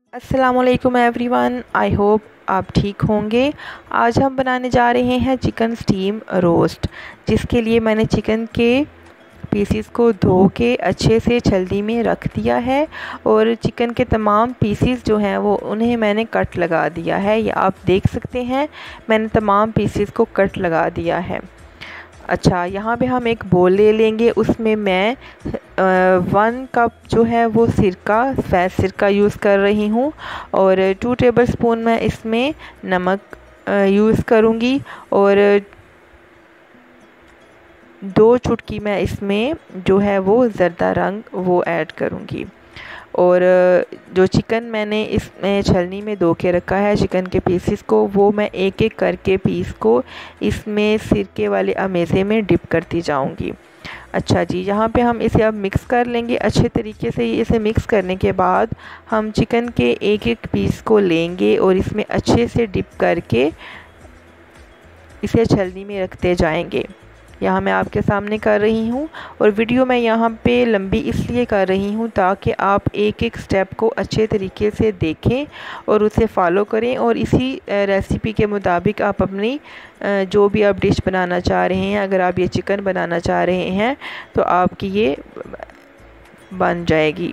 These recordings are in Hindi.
अस्सलामुअलैकुम एवरीवन, आई होप आप ठीक होंगे। आज हम बनाने जा रहे हैं चिकन स्टीम रोस्ट, जिसके लिए मैंने चिकन के पीसीस को धो के अच्छे से छलनी में रख दिया है और चिकन के तमाम पीसीस जो हैं वो उन्हें मैंने कट लगा दिया है। ये आप देख सकते हैं, मैंने तमाम पीसीस को कट लगा दिया है। अच्छा, यहाँ पे हम एक बोल ले लेंगे, उसमें मैं 1 कप जो है वो सफ़ेद सिरका यूज़ कर रही हूँ और 2 टेबलस्पून मैं इसमें नमक यूज़ करूँगी और 2 चुटकी मैं इसमें जो है वो ज़रदा रंग वो ऐड करूँगी। और जो चिकन मैंने इसमें छलनी में धो के रखा है चिकन के पीसीस को, वो मैं एक एक करके पीस को इसमें सिरके वाले अमेज़े में डिप करती जाऊंगी। अच्छा जी, यहाँ पे हम इसे अब मिक्स कर लेंगे अच्छे तरीके से। इसे मिक्स करने के बाद हम चिकन के एक एक पीस को लेंगे और इसमें अच्छे से डिप करके इसे छलनी में रखते जाएंगे। यहाँ मैं आपके सामने कर रही हूँ और वीडियो मैं यहाँ पे लंबी इसलिए कर रही हूँ ताकि आप एक एक स्टेप को अच्छे तरीके से देखें और उसे फॉलो करें और इसी रेसिपी के मुताबिक आप अपनी जो भी आप डिश बनाना चाह रहे हैं, अगर आप ये चिकन बनाना चाह रहे हैं तो आपकी ये बन जाएगी।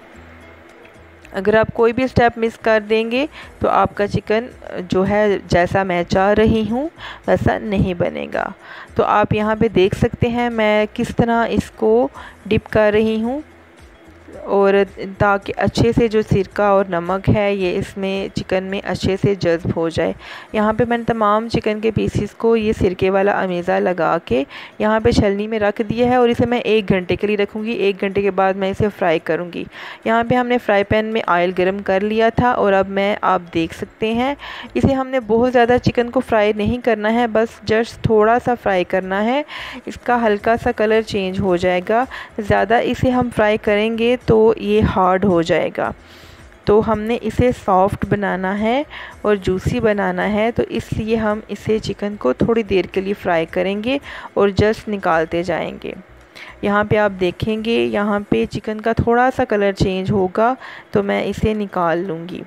अगर आप कोई भी स्टेप मिस कर देंगे तो आपका चिकन जो है जैसा मैं चाह रही हूँ वैसा नहीं बनेगा। तो आप यहाँ पे देख सकते हैं मैं किस तरह इसको डिप कर रही हूँ और ताकि अच्छे से जो सिरका और नमक है ये इसमें चिकन में अच्छे से जज़्ब हो जाए। यहाँ पे मैंने तमाम चिकन के पीसीस को ये सिरके वाला अमेज़ा लगा के यहाँ पे छलनी में रख दिया है और इसे मैं 1 घंटे के लिए रखूँगी। 1 घंटे के बाद मैं इसे फ्राई करूँगी। यहाँ पे हमने फ्राई पैन में ऑयल गर्म कर लिया था और अब आप देख सकते हैं इसे हमने बहुत ज़्यादा चिकन को फ्राई नहीं करना है, बस जस्ट थोड़ा सा फ्राई करना है। इसका हल्का सा कलर चेंज हो जाएगा। ज़्यादा इसे हम फ्राई करेंगे तो ये हार्ड हो जाएगा। तो हमने इसे सॉफ्ट बनाना है और जूसी बनाना है, तो इसलिए हम इसे चिकन को थोड़ी देर के लिए फ्राई करेंगे और जस्ट निकालते जाएंगे। यहाँ पे आप देखेंगे यहाँ पे चिकन का थोड़ा सा कलर चेंज होगा तो मैं इसे निकाल लूँगी।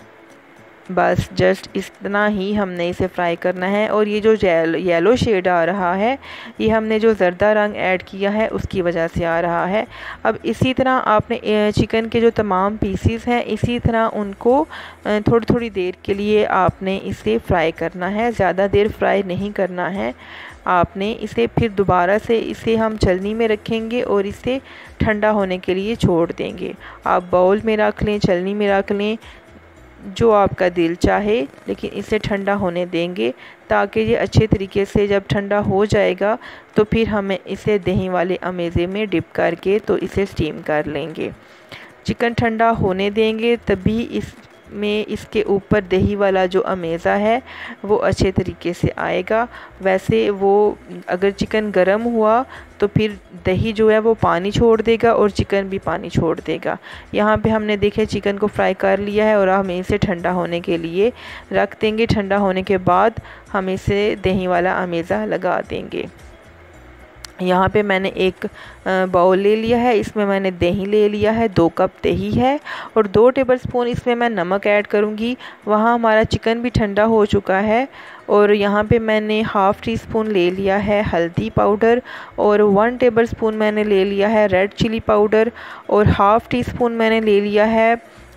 बस जस्ट इतना ही हमने इसे फ्राई करना है। और ये जो येलो शेड आ रहा है ये हमने जो ज़रदा रंग ऐड किया है उसकी वजह से आ रहा है। अब इसी तरह आपने चिकन के जो तमाम पीसीस हैं इसी तरह उनको थोड़ी थोड़ी देर के लिए आपने इसे फ्राई करना है, ज़्यादा देर फ्राई नहीं करना है आपने इसे। फिर दोबारा से इसे हम छलनी में रखेंगे और इसे ठंडा होने के लिए छोड़ देंगे। आप बाउल में रख लें, छलनी में रख लें, जो आपका दिल चाहे, लेकिन इसे ठंडा होने देंगे ताकि ये अच्छे तरीके से जब ठंडा हो जाएगा तो फिर हमें इसे दही वाले अमेज़े में डिप करके तो इसे स्टीम कर लेंगे। चिकन ठंडा होने देंगे तभी इसमें इसके ऊपर दही वाला जो अमेज़ा है वो अच्छे तरीके से आएगा। वैसे वो अगर चिकन गर्म हुआ तो फिर दही जो है वो पानी छोड़ देगा और चिकन भी पानी छोड़ देगा। यहाँ पे हमने देखे चिकन को फ्राई कर लिया है और हम इसे ठंडा होने के लिए रख देंगे। ठंडा होने के बाद हम इसे दही वाला अमेज़ा लगा देंगे। यहाँ पे मैंने एक बाउल ले लिया है, इसमें मैंने दही ले लिया है, 2 कप दही है और 2 टेबलस्पून इसमें मैं नमक ऐड करूँगी। वहाँ हमारा चिकन भी ठंडा हो चुका है और यहाँ पे मैंने हाफ़ टी स्पून ले लिया है हल्दी पाउडर और 1 टेबलस्पून मैंने ले लिया है रेड चिली पाउडर और हाफ़ टी स्पून मैंने ले लिया है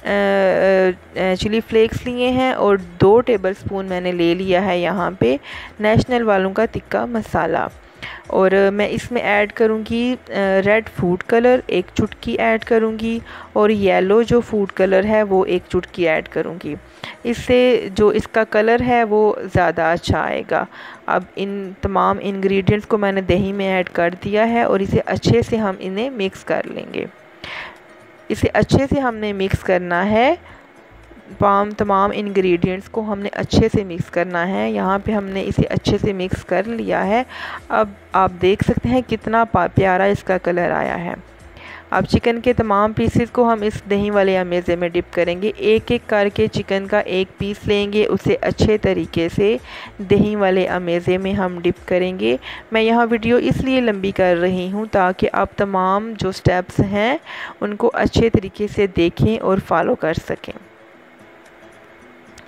चिली फ्लेक्स लिए हैं और 2 टेबलस्पून मैंने ले लिया है यहाँ पे नेशनल वालों का तिक्का मसाला। और मैं इसमें ऐड करूँगी रेड फूड कलर 1 चुटकी ऐड करूँगी और येलो जो फूड कलर है वो 1 चुटकी ऐड करूँगी। इससे जो इसका कलर है वो ज़्यादा अच्छा आएगा। अब इन तमाम इंग्रेडिएंट्स को मैंने दही में ऐड कर दिया है और इसे अच्छे से हम इन्हें मिक्स कर लेंगे। इसे अच्छे से हमने मिक्स करना है, तमाम इंग्रेडिएंट्स को हमने अच्छे से मिक्स करना है। यहाँ पे हमने इसे अच्छे से मिक्स कर लिया है। अब आप देख सकते हैं कितना प्यारा इसका कलर आया है। अब चिकन के तमाम पीसेस को हम इस दही वाले अमेज़े में डिप करेंगे। एक एक करके चिकन का एक पीस लेंगे, उसे अच्छे तरीके से दही वाले अमेज़े में हम डिप करेंगे। मैं यहाँ वीडियो इसलिए लंबी कर रही हूँ ताकि आप तमाम जो स्टेप्स हैं उनको अच्छे तरीके से देखें और फॉलो कर सकें।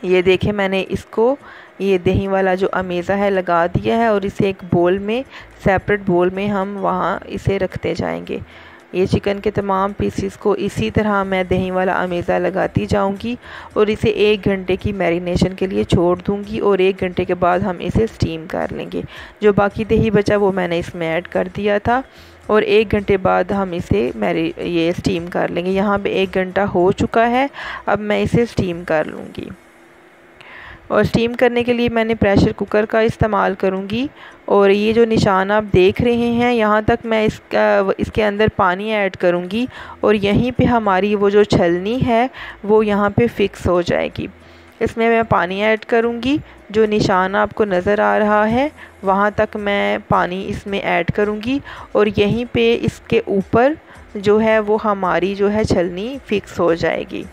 ये देखें, मैंने इसको ये दही वाला जो अमेज़ा है लगा दिया है और इसे एक बोल में, सेपरेट बोल में हम वहाँ इसे रखते जाएंगे। ये चिकन के तमाम पीसीस को इसी तरह मैं दही वाला अमेज़ा लगाती जाऊंगी और इसे 1 घंटे की मैरिनेशन के लिए छोड़ दूंगी और 1 घंटे के बाद हम इसे स्टीम कर लेंगे। जो बाकी दही बचा वो मैंने इसमें ऐड कर दिया था और 1 घंटे बाद हम इसे ये स्टीम कर लेंगे। यहाँ पे 1 घंटा हो चुका है, अब मैं इसे स्टीम कर लूँगी। और स्टीम करने के लिए मैंने प्रेशर कुकर का इस्तेमाल करूँगी। और ये जो निशान आप देख रहे हैं, यहाँ तक मैं इसके अंदर पानी ऐड करूँगी और यहीं पे हमारी वो जो छलनी है वो यहाँ पे फिक्स हो जाएगी। इसमें मैं पानी ऐड करूँगी, जो निशान आपको नज़र आ रहा है वहाँ तक मैं पानी इसमें ऐड करूँगी और यहीं पे इसके ऊपर जो है वो हमारी जो है छलनी फिक्स हो जाएगी।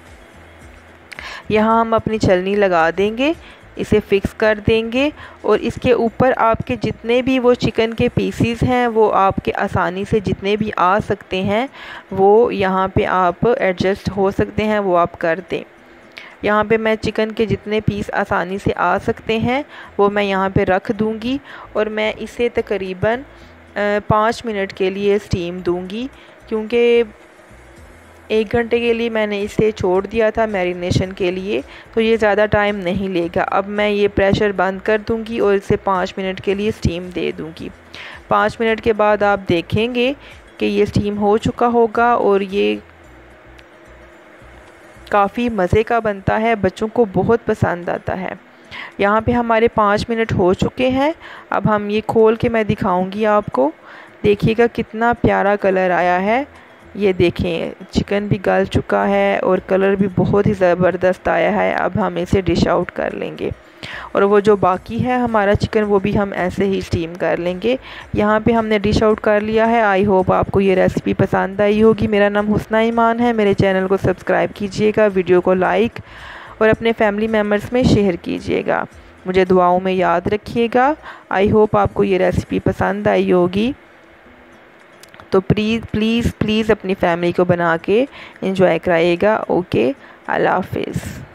यहाँ हम अपनी छलनी लगा देंगे, इसे फिक्स कर देंगे और इसके ऊपर आपके जितने भी वो चिकन के पीसीस हैं वो आपके आसानी से जितने भी आ सकते हैं वो यहाँ पे आप एडजस्ट हो सकते हैं, वो आप कर दें। यहाँ पे मैं चिकन के जितने पीस आसानी से आ सकते हैं वो मैं यहाँ पे रख दूँगी और मैं इसे तकरीबन 5 मिनट के लिए स्टीम दूँगी, क्योंकि 1 घंटे के लिए मैंने इसे छोड़ दिया था मैरिनेशन के लिए, तो ये ज़्यादा टाइम नहीं लेगा। अब मैं ये प्रेशर बंद कर दूंगी और इसे 5 मिनट के लिए स्टीम दे दूंगी। 5 मिनट के बाद आप देखेंगे कि ये स्टीम हो चुका होगा और ये काफ़ी मज़े का बनता है, बच्चों को बहुत पसंद आता है। यहाँ पे हमारे 5 मिनट हो चुके हैं। अब हम ये खोल के मैं दिखाऊंगी आपको। देखिएगा कितना प्यारा कलर आया है। ये देखें, चिकन भी गल चुका है और कलर भी बहुत ही ज़बरदस्त आया है। अब हम इसे डिश आउट कर लेंगे और वो जो बाकी है हमारा चिकन वो भी हम ऐसे ही स्टीम कर लेंगे। यहाँ पे हमने डिश आउट कर लिया है। आई होप आपको ये रेसिपी पसंद आई होगी। मेरा नाम हुस्ना ईमान है। मेरे चैनल को सब्सक्राइब कीजिएगा, वीडियो को लाइक और अपने फैमिली मेम्बर्स में शेयर कीजिएगा। मुझे दुआओं में याद रखिएगा। आई होप आपको ये रेसिपी पसंद आई होगी। तो प्लीज़ अपनी फैमिली को बना के एंजॉय कराइएगा। ओके, अल्लाह हाफिज़।